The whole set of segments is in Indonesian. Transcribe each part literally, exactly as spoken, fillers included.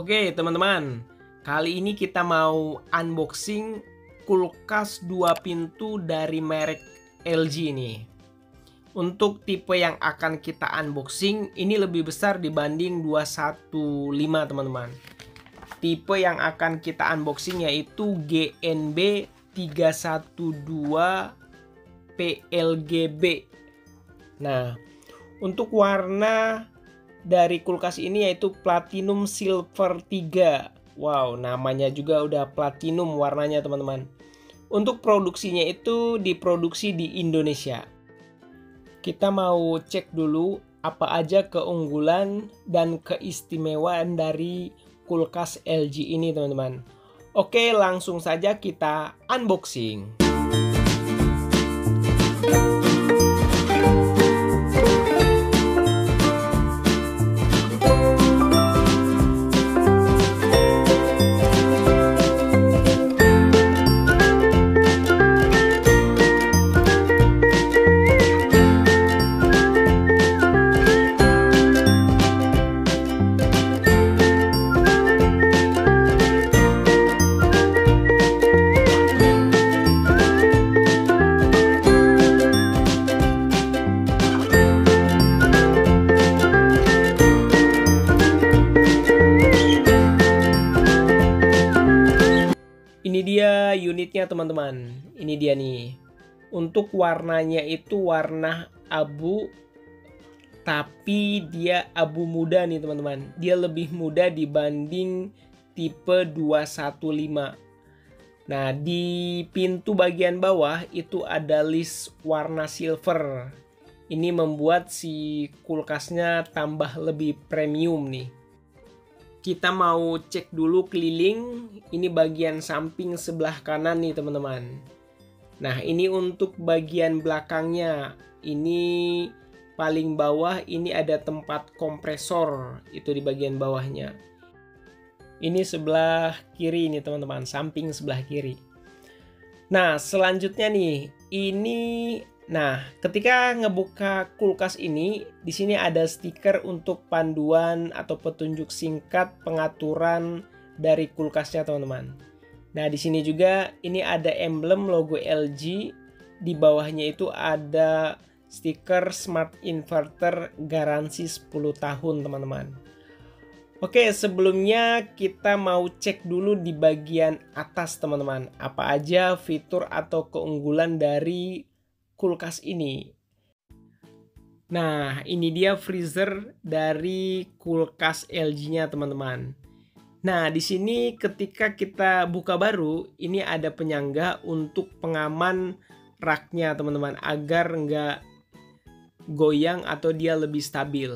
Oke teman-teman, kali ini kita mau unboxing kulkas dua pintu dari merek L G nih. Untuk tipe yang akan kita unboxing ini lebih besar dibanding dua satu lima teman-teman. Tipe yang akan kita unboxing yaitu G N B tiga satu dua P L G B. Nah, untuk warna dari kulkas ini yaitu Platinum Silver tiga. Wow, namanya juga udah platinum warnanya teman-teman. Untuk produksinya itu diproduksi di Indonesia. Kita mau cek dulu apa aja keunggulan dan keistimewaan dari kulkas L G ini teman-teman. Oke, langsung saja kita unboxing. Ini dia unitnya teman-teman. Ini dia nih. Untuk warnanya itu warna abu, tapi dia abu muda nih teman-teman. Dia lebih muda dibanding tipe dua satu lima. Nah, di pintu bagian bawah itu ada list warna silver. Ini membuat si kulkasnya tambah lebih premium nih. Kita mau cek dulu keliling. Ini bagian samping sebelah kanan nih teman-teman. Nah, ini untuk bagian belakangnya. Ini paling bawah ini ada tempat kompresor. Itu di bagian bawahnya. Ini sebelah kiri nih teman-teman. Samping sebelah kiri. Nah, selanjutnya nih. Ini Nah, ketika ngebuka kulkas ini, di sini ada stiker untuk panduan atau petunjuk singkat pengaturan dari kulkasnya, teman-teman. Nah, di sini juga ini ada emblem logo L G. Di bawahnya itu ada stiker Smart Inverter garansi sepuluh tahun, teman-teman. Oke, sebelumnya kita mau cek dulu di bagian atas, teman-teman. Apa aja fitur atau keunggulan dari kulkas ini. Nah, ini dia freezer dari kulkas L G-nya, teman-teman. Nah, di sini ketika kita buka baru, ini ada penyangga untuk pengaman raknya, teman-teman, agar nggak goyang atau dia lebih stabil.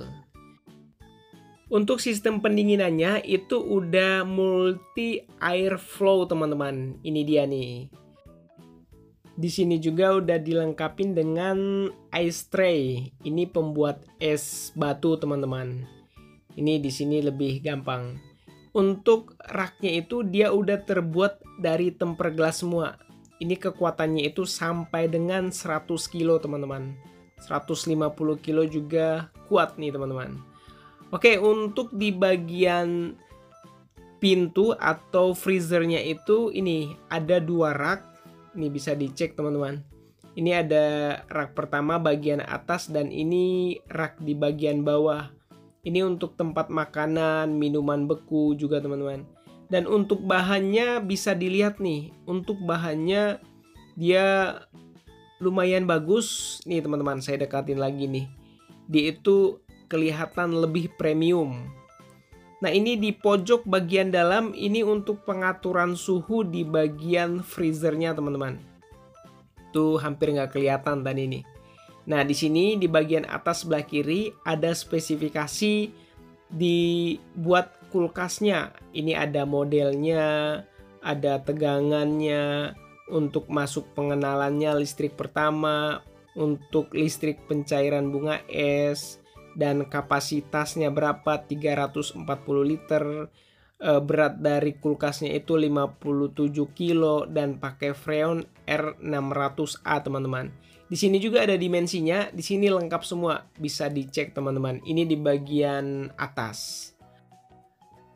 Untuk sistem pendinginannya itu udah multi airflow, teman-teman. Ini dia nih. Di sini juga udah dilengkapi dengan ice tray. Ini pembuat es batu, teman-teman. Ini di sini lebih gampang. Untuk raknya itu dia udah terbuat dari temper gelas semua. Ini kekuatannya itu sampai dengan seratus kilo, teman-teman. seratus lima puluh kilo juga kuat nih, teman-teman. Oke, untuk di bagian pintu atau freezernya itu ini ada dua rak. Ini bisa dicek teman-teman. Ini ada rak pertama bagian atas dan ini rak di bagian bawah. Ini untuk tempat makanan, minuman beku juga teman-teman. Dan untuk bahannya bisa dilihat nih. Untuk bahannya dia lumayan bagus. Nih teman-teman, saya dekatin lagi nih. Dia itu kelihatan lebih premium. Nah, ini di pojok bagian dalam ini untuk pengaturan suhu di bagian freezernya, teman-teman. Tuh hampir nggak kelihatan tadi ini. Nah, di sini di bagian atas sebelah kiri ada spesifikasi dibuat kulkasnya. Ini ada modelnya, ada tegangannya, untuk masuk pengenalannya listrik pertama, untuk listrik pencairan bunga es, dan kapasitasnya berapa, tiga ratus empat puluh liter, e, berat dari kulkasnya itu lima puluh tujuh kilo dan pakai freon R enam ratus A, teman-teman. Di sini juga ada dimensinya, di sini lengkap semua, bisa dicek teman-teman. Ini di bagian atas.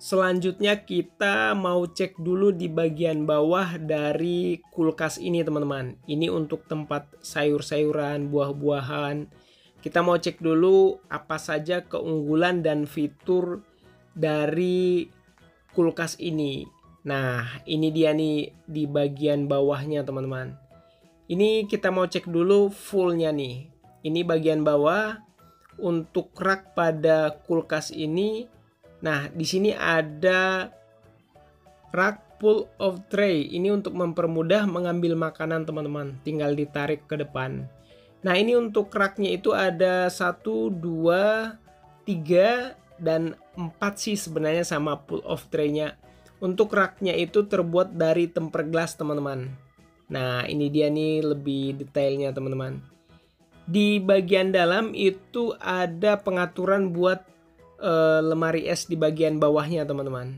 Selanjutnya kita mau cek dulu di bagian bawah dari kulkas ini teman-teman. Ini untuk tempat sayur-sayuran, buah-buahan. Kita mau cek dulu apa saja keunggulan dan fitur dari kulkas ini. Nah, ini dia nih di bagian bawahnya teman-teman. Ini kita mau cek dulu fullnya nih. Ini bagian bawah untuk rak pada kulkas ini. Nah, di sini ada rak pull of tray. Ini untuk mempermudah mengambil makanan teman-teman. Tinggal ditarik ke depan. Nah, ini untuk raknya itu ada satu, dua, tiga, dan empat sih sebenarnya sama pull of tray-nya. Untuk raknya itu terbuat dari tempered glass teman-teman. Nah, ini dia nih lebih detailnya teman-teman. Di bagian dalam itu ada pengaturan buat Uh, lemari es di bagian bawahnya teman-teman,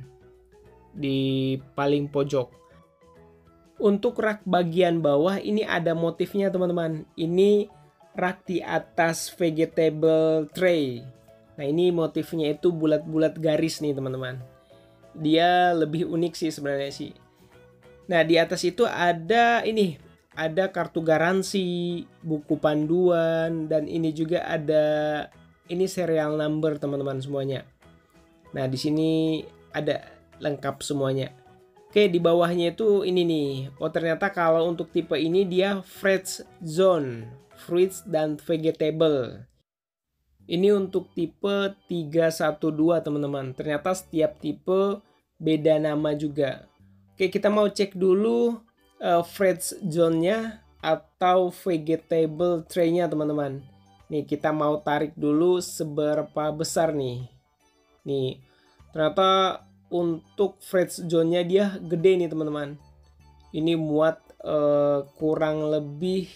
di paling pojok. Untuk rak bagian bawah ini ada motifnya teman-teman. Ini rak di atas vegetable tray. Nah, ini motifnya itu bulat-bulat garis nih teman-teman. Dia lebih unik sih sebenarnya sih. Nah, di atas itu ada ini, ada kartu garansi, buku panduan, dan ini juga ada ini serial number teman-teman semuanya. Nah, di sini ada lengkap semuanya. Oke, di bawahnya itu ini nih. Oh, ternyata kalau untuk tipe ini dia fresh zone, fruits dan vegetable. Ini untuk tipe tiga satu dua teman-teman. Ternyata setiap tipe beda nama juga. Oke, kita mau cek dulu uh, fresh zone-nya atau vegetable tray-nya teman-teman. Nih, kita mau tarik dulu seberapa besar nih. Nih, ternyata untuk fresh zone-nya dia gede nih teman-teman. Ini muat uh, kurang lebih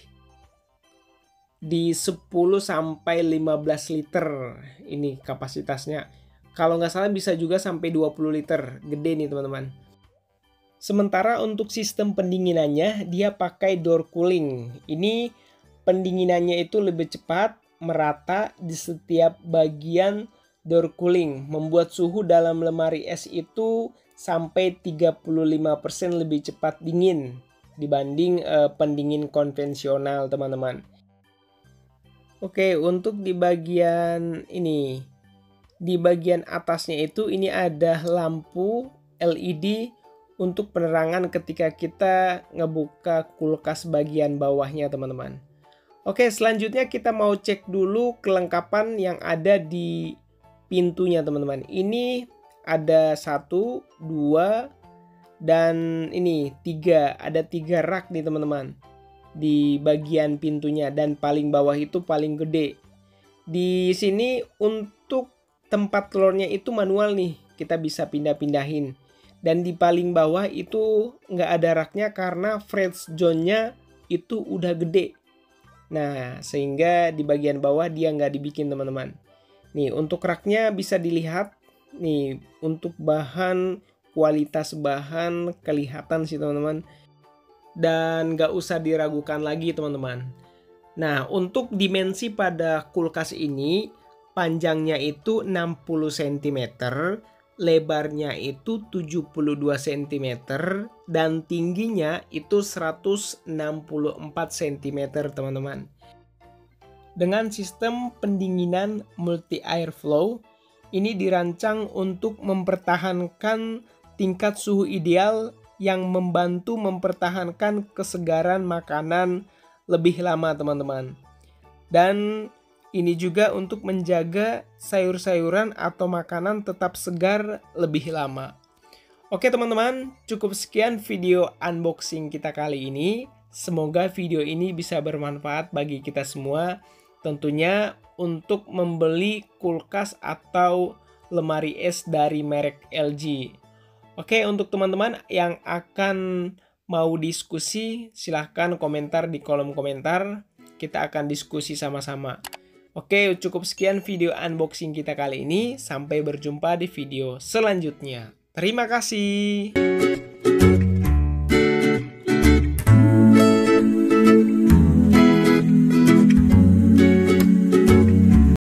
di sepuluh sampai lima belas liter. Ini kapasitasnya. Kalau nggak salah bisa juga sampai dua puluh liter. Gede nih teman-teman. Sementara untuk sistem pendinginannya dia pakai door cooling. Ini pendinginannya itu lebih cepat, merata di setiap bagian door cooling, membuat suhu dalam lemari es itu sampai tiga puluh lima persen lebih cepat dingin dibanding uh, pendingin konvensional teman-teman. Oke, untuk di bagian ini, di bagian atasnya itu ini ada lampu L E D untuk penerangan ketika kita ngebuka kulkas bagian bawahnya teman-teman. Oke, selanjutnya kita mau cek dulu kelengkapan yang ada di pintunya teman-teman. Ini ada satu, dua, dan ini tiga. Ada tiga rak nih teman-teman di bagian pintunya, dan paling bawah itu paling gede. Di sini untuk tempat telurnya itu manual nih, kita bisa pindah-pindahin. Dan di paling bawah itu nggak ada raknya karena fresh zone-nya itu udah gede. Nah, sehingga di bagian bawah dia nggak dibikin teman-teman. Nih, untuk raknya bisa dilihat. Nih, untuk bahan, kualitas bahan kelihatan sih teman-teman. Dan nggak usah diragukan lagi teman-teman. Nah, untuk dimensi pada kulkas ini, panjangnya itu enam puluh sentimeter, lebarnya itu tujuh puluh dua sentimeter, dan tingginya itu seratus enam puluh empat sentimeter teman-teman. Dengan sistem pendinginan multi airflow, ini dirancang untuk mempertahankan tingkat suhu ideal yang membantu mempertahankan kesegaran makanan lebih lama teman-teman. Dan ini juga untuk menjaga sayur-sayuran atau makanan tetap segar lebih lama. Oke teman-teman, cukup sekian video unboxing kita kali ini. Semoga video ini bisa bermanfaat bagi kita semua. Tentunya untuk membeli kulkas atau lemari es dari merek L G. Oke, untuk teman-teman yang akan mau diskusi, silahkan komentar di kolom komentar. Kita akan diskusi sama-sama. Oke, cukup sekian video unboxing kita kali ini. Sampai berjumpa di video selanjutnya. Terima kasih.